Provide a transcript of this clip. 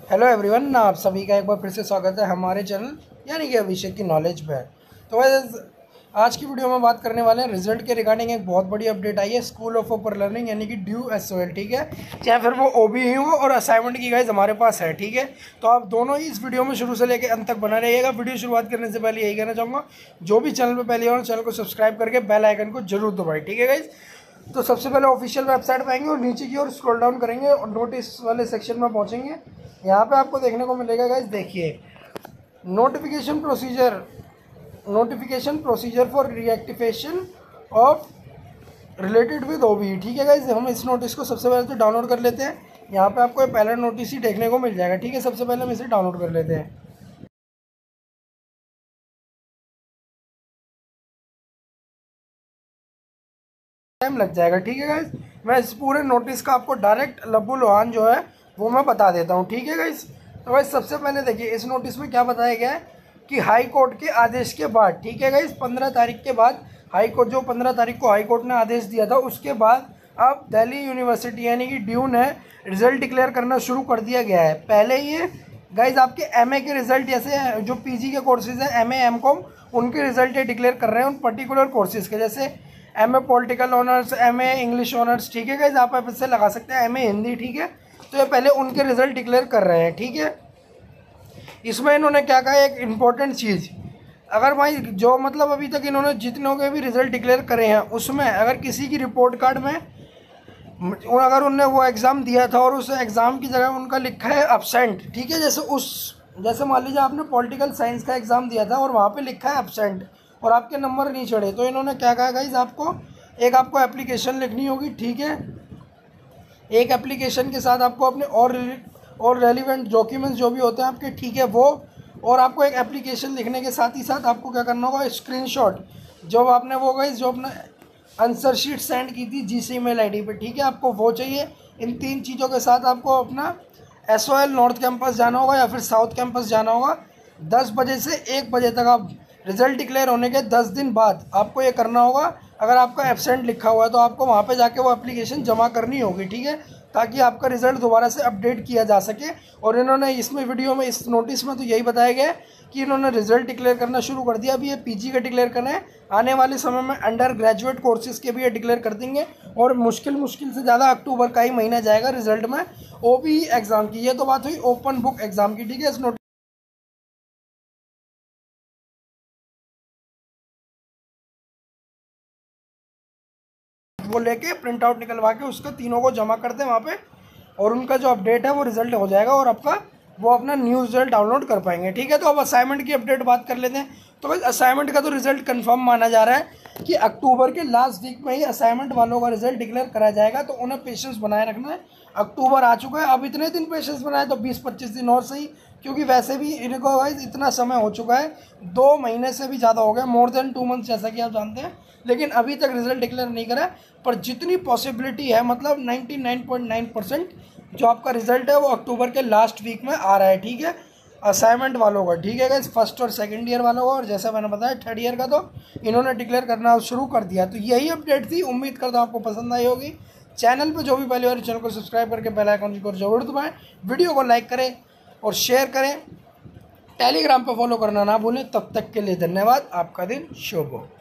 Hello everyone, आप सभी का एक बार फिर से स्वागत है हमारे चैनल यानी कि अभिषेक की नॉलेज पे। तो वैसे आज की वीडियो में बात करने वाले हैं रिजल्ट के रिगार्डिंग। एक बहुत बड़ी अपडेट आई है स्कूल ऑफ अपर लर्निंग यानी कि ड्यू SOL, ठीक है, चाहे फिर वो OB ही हो और असाइनमेंट की गाइस हमारे पास है, ठीक है। तो आप दोनों ही इस वीडियो में शुरू से लेकर अंत तक बना रहिएगा। वीडियो शुरुआत करने से पहले यही कहना चाहूँगा, जो भी चैनल पर पहले हो चैनल को सब्सक्राइब करके बेल आइकन को जरूर दबाएं, ठीक है गाइस। तो सबसे पहले ऑफिशियल वेबसाइट पे आएंगे और नीचे की ओर स्क्रॉल डाउन करेंगे और नोटिस वाले सेक्शन में पहुंचेंगे। यहाँ पे आपको देखने को मिलेगा गाइस, देखिए notification procedure for reactivation of related with OBE, ठीक है गाइस। हम इस नोटिस को सबसे पहले तो डाउनलोड कर लेते हैं। यहाँ पे आपको पहला नोटिस ही देखने को मिल जाएगा, ठीक है। सबसे पहले हम इसे डाउनलोड कर लेते हैं। टाइम लग जाएगा, ठीक है गाइस। मैं इस पूरे नोटिस का आपको डायरेक्ट लब्बू लोहान जो है वो मैं बता देता हूँ, ठीक है गाइस। तो गाइस सबसे पहले देखिए इस नोटिस में क्या बताया गया है कि हाई कोर्ट के आदेश के बाद, ठीक है गाइस, 15 तारीख के बाद हाई कोर्ट, जो 15 तारीख को हाई कोर्ट ने आदेश दिया था उसके बाद अब दिल्ली यूनिवर्सिटी यानी कि ड्यू ने रिजल्ट डिक्लेयर करना शुरू कर दिया गया है। पहले ये गाइज आपके MA के रिजल्ट, जैसे जो PG के कोर्सेज हैं MA MCOM, उनके रिजल्ट ये डिक्लेयर कर रहे हैं उन पर्टिकुलर कोर्सेज के, जैसे MA political honours, MA English honours, ठीक है गाइज। आप इससे लगा सकते हैं MA हिंदी, ठीक है। तो ये पहले उनके रिजल्ट डिक्लेयर कर रहे हैं, ठीक है। इसमें इन्होंने क्या कहा, एक इम्पॉर्टेंट चीज़, अगर भाई जो मतलब अभी तक इन्होंने जितनों के भी रिजल्ट डिक्लेयर करे हैं उसमें अगर किसी की रिपोर्ट कार्ड में अगर उनने वो एग्ज़ाम दिया था और उस एग्ज़ाम की जगह उनका लिखा है एब्सेंट, ठीक है, जैसे मान लीजिए आपने पॉलिटिकल साइंस का एग्ज़ाम दिया था और वहाँ पे लिखा है एब्सेंट और आपके नंबर नहीं चढ़े, तो इन्होंने क्या कहा गाइज, आपको एप्लीकेशन लिखनी होगी, ठीक है। एक एप्लीकेशन के साथ आपको अपने और रेलिवेंट डॉक्यूमेंट्स जो भी होते हैं आपके, ठीक है, वो, और आपको एक एप्लीकेशन लिखने के साथ ही साथ आपको क्या करना होगा, स्क्रीनशॉट जो आपने वो गाइज जो अपना आंसर शीट सेंड की थी GC email ID पे, ठीक है, आपको वो चाहिए। इन 3 चीज़ों के साथ आपको अपना SOL नॉर्थ कैंपस जाना होगा या फिर साउथ कैंपस जाना होगा। 10 बजे से 1 बजे तक, आप रिजल्ट डिक्लेयर होने के 10 दिन बाद आपको ये करना होगा। अगर आपका एब्सेंट लिखा हुआ है तो आपको वहाँ पे जाके वो एप्लीकेशन जमा करनी होगी, ठीक है, ताकि आपका रिजल्ट दोबारा से अपडेट किया जा सके। और इन्होंने इसमें वीडियो में इस नोटिस में तो यही बताया गया है कि इन्होंने रिजल्ट डिक्लेयर करना शुरू कर दिया। अभी ये PG का डिक्लेयर करना है, आने वाले समय में अंडर ग्रेजुएट कोर्सेज के भी ये डिक्लेयर कर देंगे और मुश्किल से ज़्यादा अक्टूबर का ही महीना जाएगा रिजल्ट में OBE एग्ज़ाम की। ये तो बात हुई ओपन बुक एग्ज़ाम की, ठीक है। इस नोटिस वो लेके प्रिंट आउट निकलवा के उसका तीनों को जमा करते हैं वहाँ पे और उनका जो अपडेट है वो रिजल्ट हो जाएगा और आपका वो अपना न्यू रिजल्ट डाउनलोड कर पाएंगे, ठीक है। तो अब असाइनमेंट की अपडेट बात कर लेते हैं। तो भाई असाइनमेंट का तो रिजल्ट कंफर्म माना जा रहा है कि अक्टूबर के लास्ट वीक में ही असाइनमेंट वालों का रिजल्ट डिक्लेयर करा जाएगा, तो उन्हें पेशेंस बनाए रखना है। अक्टूबर आ चुका है, अब इतने दिन पेशेंस बनाए तो 20-25 दिन और सही, क्योंकि वैसे भी इनको भाई इतना समय हो चुका है, 2 महीने से भी ज़्यादा हो गया, मोर देन 2 मंथ्स जैसा कि आप जानते हैं, लेकिन अभी तक रिजल्ट डिक्लेयर नहीं करा। पर जितनी पॉसिबिलिटी है, मतलब 99.9% जो आपका रिजल्ट है वो अक्टूबर के लास्ट वीक में आ रहा है, ठीक है, असाइनमेंट वालों का, ठीक है गाइस, फर्स्ट और सेकंड ईयर वालों का। और जैसा मैंने बताया थर्ड ईयर का तो इन्होंने डिक्लेयर करना शुरू कर दिया। तो यही अपडेट थी, उम्मीद करता हूँ आपको पसंद आई होगी। चैनल पर जो भी पहले बार चैनल को सब्सक्राइब करके बेल आइकन को जरूर दबाएं, वीडियो को लाइक करें और शेयर करें, टेलीग्राम पर फॉलो करना ना भूलें। तब तक के लिए धन्यवाद, आपका दिन शुभ हो।